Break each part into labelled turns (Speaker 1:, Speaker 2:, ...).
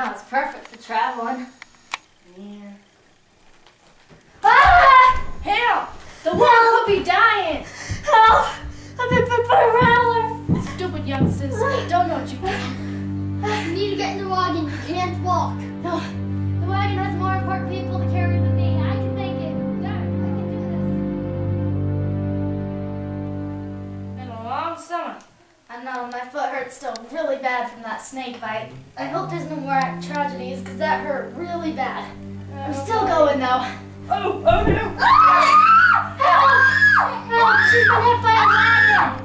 Speaker 1: know, it's perfect for traveling.
Speaker 2: Yeah.
Speaker 1: Ah!
Speaker 2: Help! The woman could be dying!
Speaker 1: Help! I've been bit by a rattler!
Speaker 2: Stupid youngsters, don't know what you can.
Speaker 1: You need to get in the wagon. You can't walk. No, the wagon has more important people to carry than me. I can make it. Darn, I can do this.
Speaker 2: Been a long summer.
Speaker 1: I know, my foot hurts still really bad from that snake bite. I hope there's no more tragedies, because that hurt really bad. I'm still going, though.
Speaker 2: Oh no!
Speaker 1: Ah! Help! Help! She's been hit by a wagon!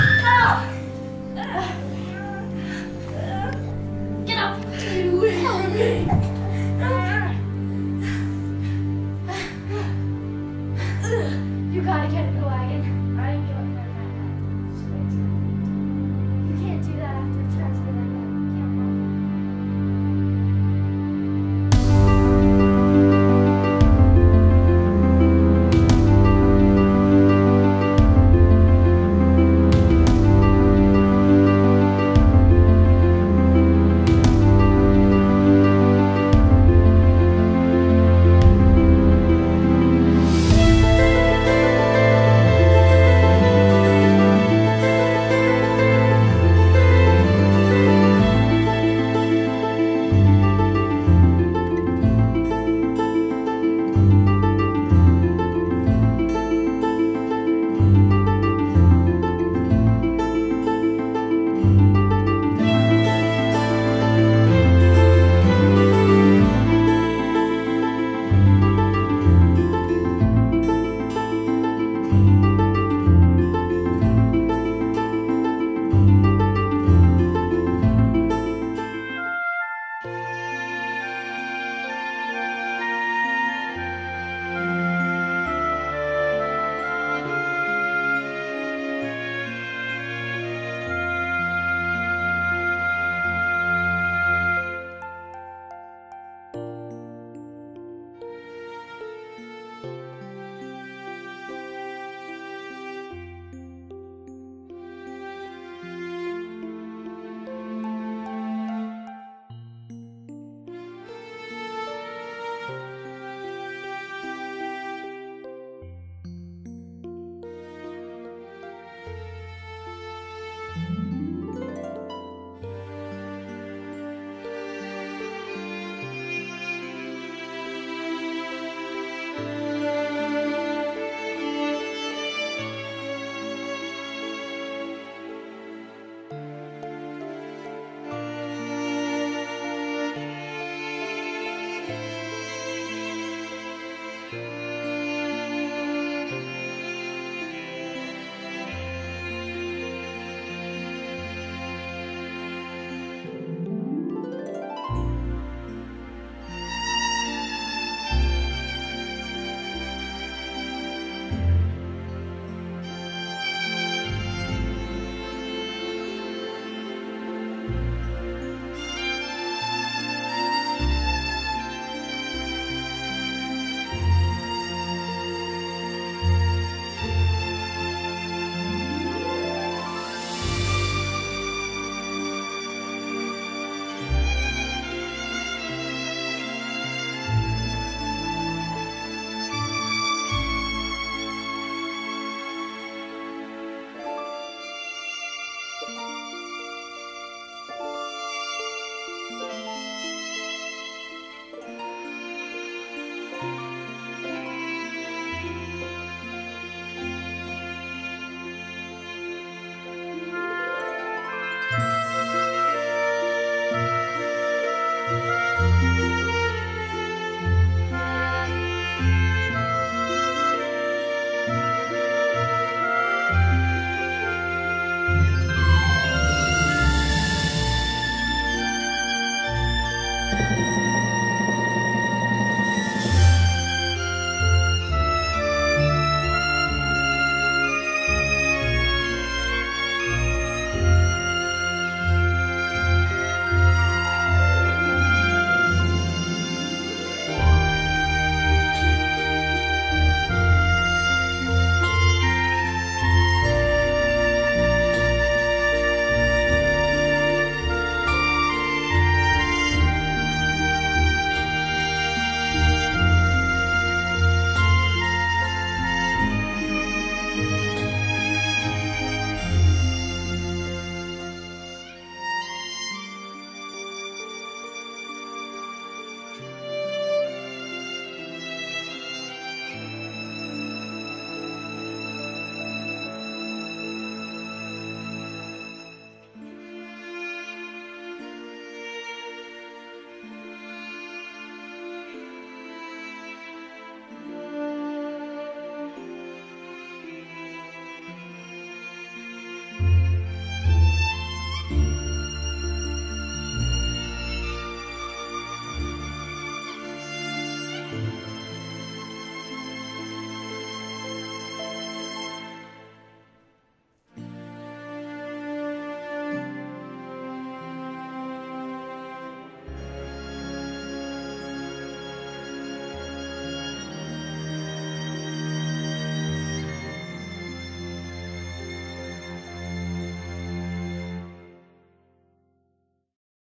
Speaker 1: Get up!
Speaker 2: Get away from me!
Speaker 1: You gotta get in the wagon.
Speaker 2: I ain't